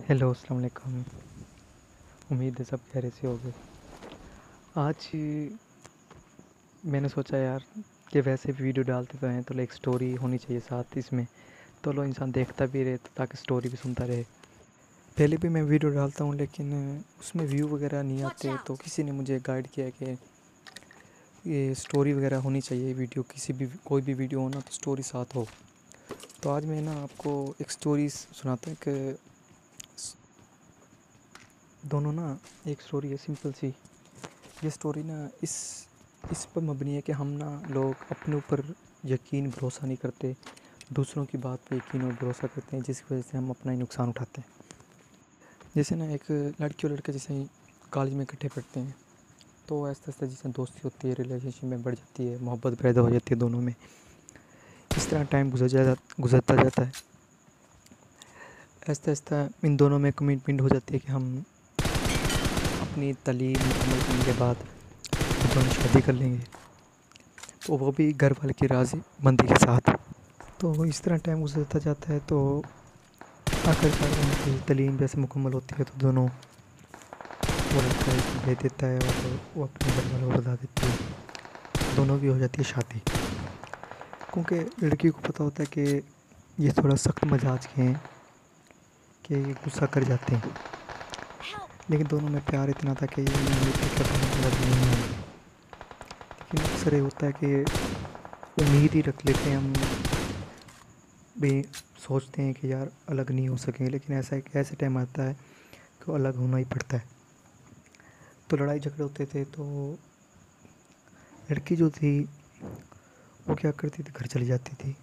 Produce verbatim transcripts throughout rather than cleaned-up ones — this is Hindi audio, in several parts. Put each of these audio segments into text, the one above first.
हेलो, अस्सलाम वालेकुम। उम्मीद है सब खैरियत से होगे। आज मैंने सोचा यार कि वैसे भी वीडियो डालते तो हैं, तो एक स्टोरी होनी चाहिए साथ इसमें, तो लो इंसान देखता भी रहे तो ताकि स्टोरी भी सुनता रहे। पहले भी मैं वीडियो डालता हूँ लेकिन उसमें व्यू वगैरह नहीं Watch आते, तो out! किसी ने मुझे गाइड किया कि ये स्टोरी वगैरह होनी चाहिए वीडियो, किसी भी कोई भी वीडियो हो ना तो स्टोरी साथ हो। तो आज मैं ना आपको एक स्टोरी सुनाता हूँ कि दोनों ना, एक स्टोरी है सिंपल सी। ये स्टोरी ना इस इस पर मबनी है कि हम ना लोग अपने ऊपर यकीन भरोसा नहीं करते, दूसरों की बात पे यकीन और भरोसा करते हैं, जिसकी वजह से हम अपना ही नुकसान उठाते हैं। जैसे ना एक लड़की और लड़का जैसे ही कॉलेज में इकट्ठे पढ़ते हैं, तो आहिस्ता आहिस्ता जैसे दोस्ती होती है, रिलेशनशिप में बढ़ जाती है, मोहब्बत पैदा हो जाती है दोनों में। इस तरह टाइम गुजर जा गुजरता जाता है। आहिस्ता आहिस्ता इन दोनों में कमिटमेंट हो जाती है कि हम अपनी तालीम मुकम्मल करने के बाद दोनों शादी कर लेंगे, तो वो भी घर वाले की राज़ी मंदी के साथ। तो इस तरह टाइम गुजरता जाता है, तो आखिरकार उनकी तालीम जैसे मुकम्मल होती है, तो दोनों, वो लड़का एक भेज देता है और वो अपने घर वालों को बता देती है, दोनों की हो जाती है शादी। क्योंकि लड़की को पता होता है कि ये थोड़ा सख्त मिजाज के हैं, कि ये गुस्सा कर जाते हैं, Help! लेकिन दोनों में प्यार इतना था कि ये उम्मीद थी कि दोनों अलग नहीं होंगे। लेकिन अक्सर ये होता है कि उम्मीद ही रख लेते हैं हम भी, सोचते हैं कि यार अलग नहीं हो सकेंगे, लेकिन ऐसा एक ऐसे टाइम आता है कि अलग होना ही पड़ता है। तो लड़ाई झगड़े होते थे, तो लड़की जो थी वो क्या करती थी, घर चली जाती थी।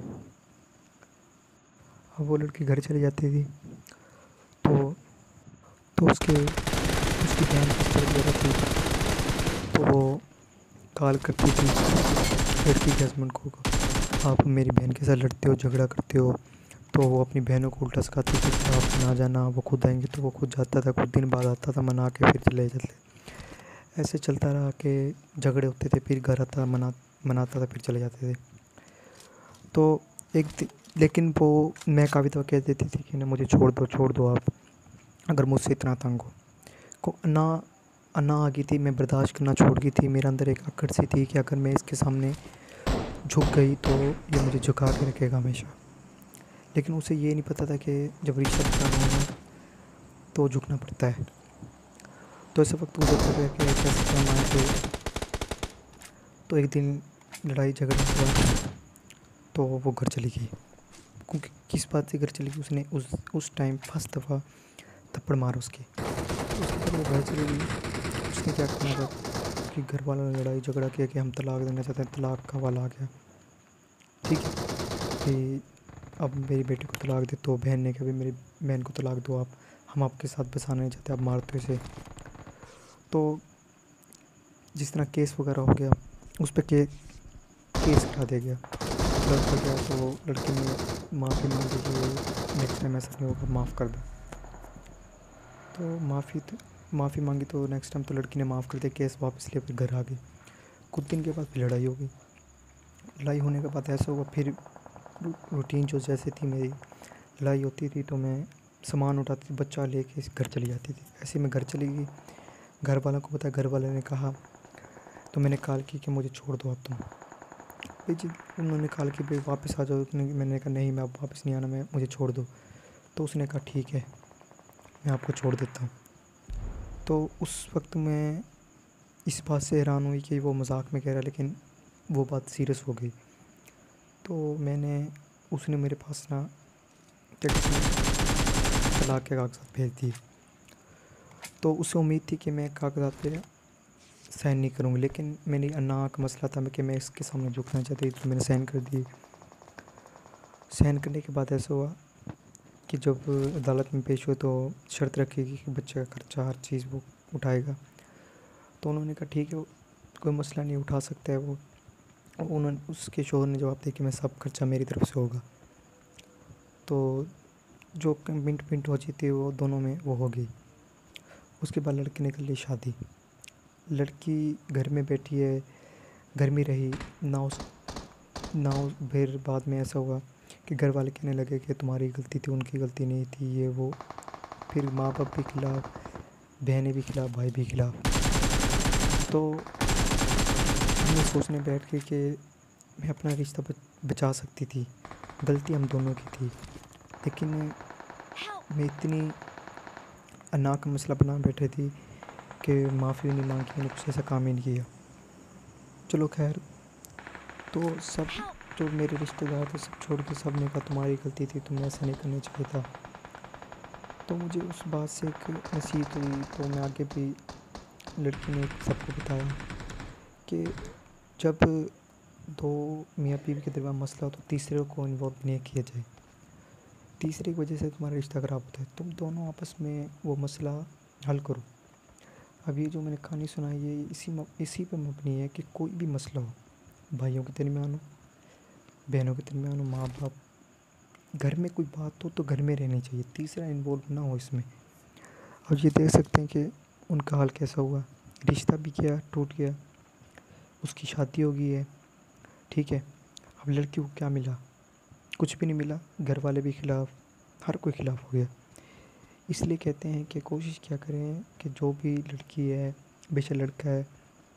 अब वो लड़की घर चली जाती थी, तो तो उसके उसकी बहन किस तरह वगैरह थी, तो वो कॉल करती थी लड़की के हस्बैंड को, आप मेरी बहन के साथ लड़ते हो, झगड़ा करते हो। तो वो अपनी बहनों को उल्टा सिखाती थी कि आप ना जाना, वो खुद आएंगे, तो वो खुद जाता था, कुछ दिन बाद आता था, मना के फिर चले जाते। ऐसे चलता रहा कि झगड़े होते थे, फिर घर आता, मना मनाता था, फिर चले जाते थे। तो एक दिन, लेकिन वो मैं काफ़ी दफ़ा कह देती थी कि ना मुझे छोड़ दो, छोड़ दो आप, अगर मुझसे इतना तंग हो। को ना अना आ गई थी, मैं बर्दाश्त करना छोड़ गई थी। मेरे अंदर एक अकड़ सी थी कि अगर मैं इसके सामने झुक गई तो ये मुझे झुका के रखेगा हमेशा। लेकिन उसे ये नहीं पता था कि जब रिश्ता पुराना हो ना तो झुकना पड़ता है। तो ऐसे वक्त गुजरता गया कि कैसे टाइम आए, तो तो एक दिन लड़ाई झगड़ा हुआ, तो वो घर चली गई। क्योंकि किस बात से घर चली गई, उसने उस उस टाइम फर्स्ट दफ़ा थप्पड़ मारा उसके, तो उसके बाद वो घर चली गई। उसने क्या करना था Help! कि घर वालों ने लड़ाई झगड़ा किया कि हम तलाक देना चाहते हैं, तलाक का वाला आ गया। ठीक है कि अब मेरी बेटी को तलाक दे, तो बहन ने कहा भी मेरी बहन को तलाक दो आप, हम आपके साथ बसाना नहीं चाहते, आप मारते हो इसे। तो जिस तरह केस वगैरह हो गया, उस पर के, केस करा दिया गया। लड़का गया, तो लड़की ने माफ़ी मांगी कि नेक्स्ट टाइम ऐसा नहीं होगा, माफ़ कर दो। तो माफ़ी तो माफ़ी मांगी, तो नेक्स्ट टाइम तो लड़की ने माफ़ कर दिया, केस वापस ले, फिर घर आ गई। कुछ दिन के बाद फिर लड़ाई हो गई। लड़ाई होने के बाद ऐसा हुआ, फिर रूटीन जो जैसे थी मेरी, लड़ाई होती थी तो मैं सामान उठाती थी, बच्चा लेके घर चली जाती थी। ऐसे मैं घर चली गई, घर वालों को पता, घर वाले ने कहा, तो मैंने कॉल की कि मुझे छोड़ दो अब तुम। भाई जी, उन्होंने कॉल की भाई वापस आ जाओ, तो मैंने कहा नहीं, मैं अब वापस नहीं आना, मैं मुझे छोड़ दो। तो उसने कहा ठीक है, मैं आपको छोड़ देता हूँ। तो उस वक्त मैं इस बात से हैरान हुई कि वो मजाक में कह रहा है, लेकिन वो बात सीरियस हो गई। तो मैंने उसने मेरे पास ना क्या कहते हैं, तलाक के कागजात भेज दिए। तो उसे उम्मीद थी कि मैं कागजात पे साइन नहीं करूँगी, लेकिन मेरी अन्ना का मसला था कि मैं इसके सामने झुकना चाहती थी, तो मैंने साइन कर दिए। साइन करने के बाद ऐसा हुआ कि जब अदालत में पेश हुए, तो शर्त रखेगी कि बच्चे का खर्चा हर चीज़ वो उठाएगा। तो उन्होंने कहा ठीक है, कोई मसला नहीं, उठा सकता है वो। उन्होंने, उसके शोहर ने जवाब दिया कि मैं सब खर्चा मेरी तरफ से होगा। तो जो मिनट मिनट हो थी वो दोनों में वो हो गई। उसके बाद लड़की ने कर ली शादी। लड़की घर में बैठी है, घर में रही ना, उस ना उस फिर बाद में ऐसा हुआ कि घर वाले कहने लगे कि तुम्हारी गलती थी, उनकी गलती नहीं थी, ये वो। फिर माँ बाप भी खिलाफ, बहनें भी खिलाफ, भाई भी खिलाफ। तो हमने सोचने बैठ के कि मैं अपना रिश्ता बचा सकती थी, गलती हम दोनों की थी, लेकिन मैं इतनी अना का मसला बना बैठे थी कि माफ़ी नहीं मांगी, मैंने कुछ ऐसा काम ही नहीं किया। चलो खैर, तो सब जो मेरे रिश्तेदार थे सब छोड़ के सब ने कहा तुम्हारी गलती थी, तुम्हें ऐसा नहीं करना चाहिए था। तो मुझे उस बात से एक नसीहत हुई, तो मैं आगे भी लड़की ने सबको बताया कि जब दो मियाँ बीवी के दरमियान मसला हो तो तीसरे को इन्वॉल्व नहीं किया जाए। तीसरे की वजह से तुम्हारा रिश्ता ख़राब होता है, तुम दोनों आपस में वो मसला हल करो। अब ये जो मैंने कहानी सुनाई है इसी इसी पर मबनी है कि कोई भी मसला हो, भाइयों के दरमियान हो, बहनों के दरमियान हो, माँ बाप, घर में कोई बात हो तो घर में रहनी चाहिए, तीसरा इन्वॉल्व ना हो इसमें। और ये देख सकते हैं कि उनका हाल कैसा हुआ, रिश्ता भी क्या टूट गया, उसकी शादी हो गई है, ठीक है। अब लड़की को क्या मिला? कुछ भी नहीं मिला, घर वाले भी खिलाफ, हर कोई खिलाफ हो गया। इसलिए कहते हैं कि कोशिश क्या करें कि जो भी लड़की है, बेशक लड़का है,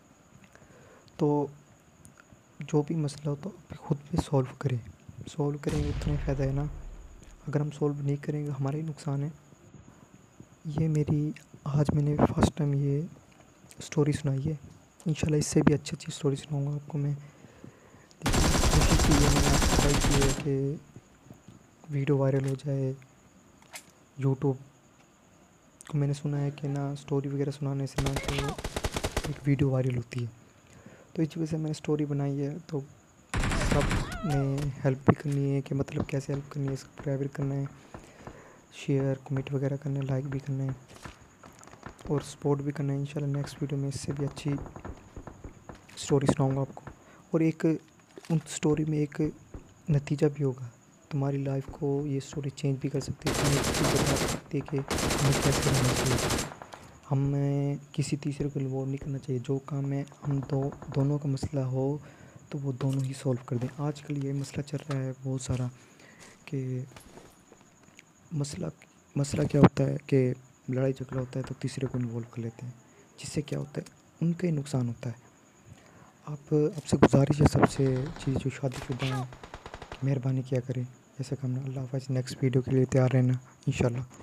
तो जो भी मसला हो तो खुद पे सॉल्व करें। सॉल्व करेंगे उतना ही फ़ायदा है ना, अगर हम सॉल्व नहीं करेंगे हमारा ही नुकसान है। ये मेरी आज मैंने फर्स्ट टाइम ये स्टोरी सुनाई है, इंशाल्लाह इससे भी अच्छी अच्छी स्टोरी सुनाऊंगा आपको मैं। लेकिन कोशिश की है मैंने आपको ट्राई की है कि वीडियो वायरल हो जाए। यूट्यूब को मैंने सुना है कि ना स्टोरी वगैरह सुनाने से ना तो एक वीडियो वायरल होती है, तो इस वजह से मैंने स्टोरी बनाई है। तो सब ने हेल्प भी करनी है कि मतलब कैसे हेल्प करनी है, सब्सक्राइब करना है, शेयर कमेंट वगैरह करना है, लाइक भी करना है और सपोर्ट भी करना है। इंशाल्लाह नेक्स्ट वीडियो में इससे भी अच्छी स्टोरी सुनाऊंगा आपको, और एक उन स्टोरी में एक नतीजा भी होगा, तुम्हारी लाइफ को ये स्टोरी चेंज भी कर सकती है, तुम्हें बता सकती है कि हमें कैसे रहना चाहिए, हमें किसी तीसरे को इन्वॉल्व नहीं करना चाहिए। जो काम में हम दो दोनों का मसला हो तो वो दोनों ही सॉल्व कर दें। आजकल ये मसला चल रहा है बहुत सारा कि मसला मसला क्या होता है कि लड़ाई झगड़ा होता है तो तीसरे को इन्वॉल्व कर लेते हैं, जिससे क्या होता है उनका ही नुकसान होता है। आप आपसे गुजारिश है सबसे चीज़ जो शादीशुदा हैं कि मेहरबानी किया करें ऐसा करना। अल्लाह हाफ़िज़, नेक्स्ट वीडियो के लिए तैयार रहना इंशाल्लाह।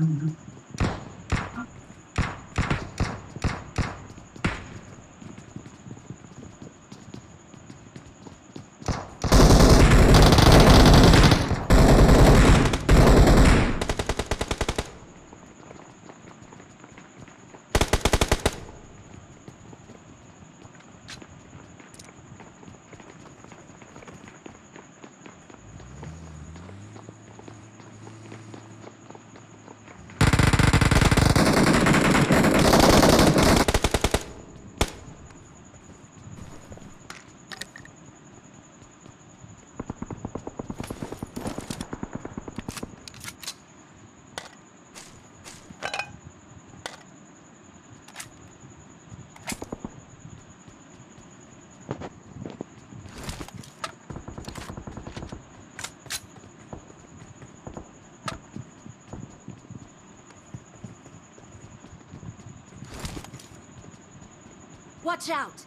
Watch out!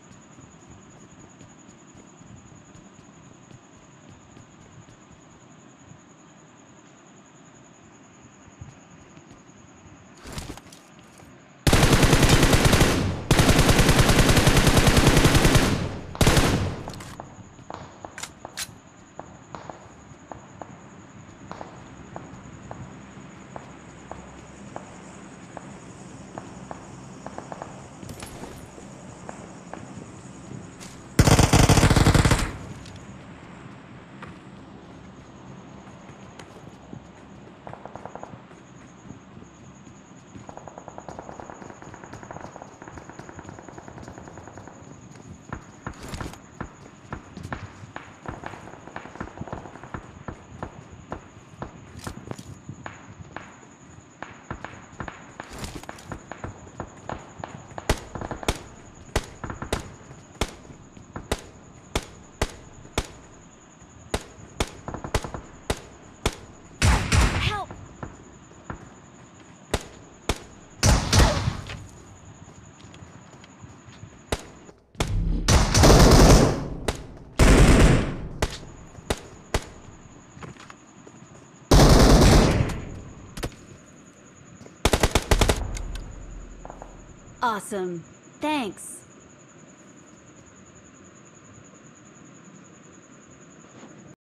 Awesome. Thanks.